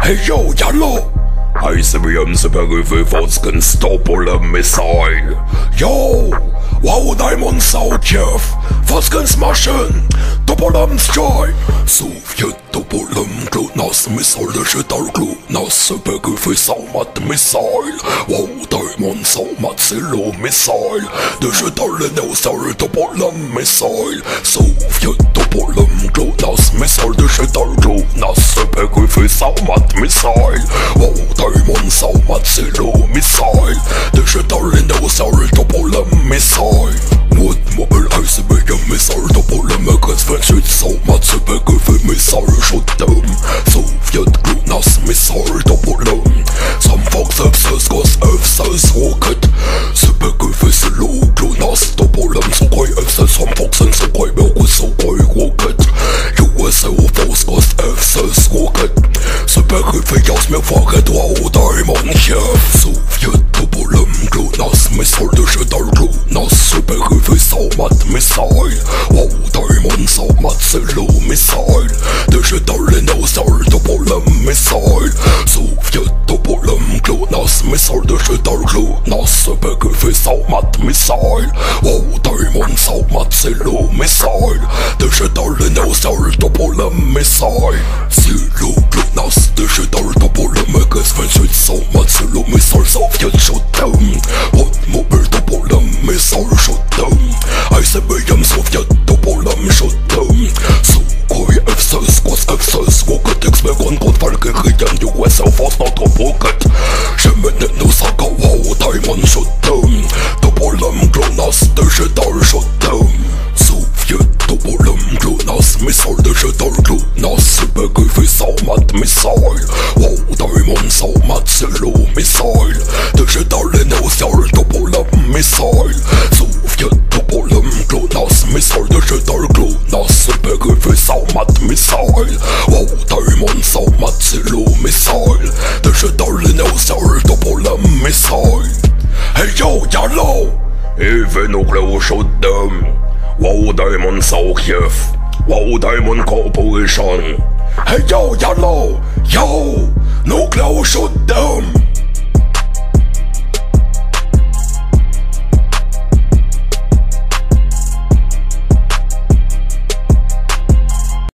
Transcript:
Hey yo, jalla! ICBM supergefühl Stopola missile. Yo! Wow, Diamond South Kiev! Falskens Maschen! Topolam Sky! Sovjet Topolam Glutnas Missile, det skyttar Glutnas supergefühl Saumat Missile. Wow, Diamond Saumat Silo Missile, det skyttar Lenosar Topolam Missile. Sovjet Topolam Glutnas Missile, det skyttar Glutnas supergefühl Saumat Missile. Wow, Diamond Saumat Silo Missile, det skyttar Lenosar Topolam Missile. Mot mobil ICBM missile, Topolam gränsfängt Saumat supergefühl Missile, skjuttum. Sovjet Glutnas Missile, Topolam. Som Fox F6 F6 rocket. Supergefühl Silo Glutnas, Topolam. Sukhoi F6 som Foxen, Sukhoi Belarus, Sukhoi rocket. USA Fox F6 rocket. Supergefühl Jaus mir Fahrrad, wow, Diamond Kiev. Sovjet Topolam Glutnas Missile, det skyttar Glutnas supergefühl Saumat Missile. Wow, Diamond Saumat Silo Missile, det skyttar Lenosar Topolam Missile. Sovjet Topolam Glutnas Missile, det skyttar Glutnas supergefühl Saumat Missile. Wow, Diamond Saumat Silo Missile, det skyttar Lenosar Topolam Missile. Silo Glutnas, det skyttar Topolam gränsfängt Saumat Silo Missile. Sovjet skjuttum. Hot mobil Topolam missile skjuttum. ICBM Sovjet Topolam skjuttum. Sukhoi F6 F6 rocket. X-Megon Valkyrien USA fast not rocket. Shemenet Osaka, wow, Diamond skjuttum. Topolam Glutnas, det skyttar skjuttum. Sovjet Topolam Glutnas Missile, det skyttar Glutnas supergefühl Saumat Missile. Wow, Diamond Saumat Silo Missile, det skyttar Lenosar Topolam Missile. Sovjet Topolam Glutnas Missile, det skyttar Glutnas supergefühl Saumat Missile. Wow, Diamond Saumat Silo Missile, det skyttar Lenosar Topolam Missile. Hey yo, jalla! Even Nuclear skjuttum. Wow, Diamond South Kiev. Wow, Diamond Corporation. Hey yo, jalla! Yo! Nuclear skjuttum.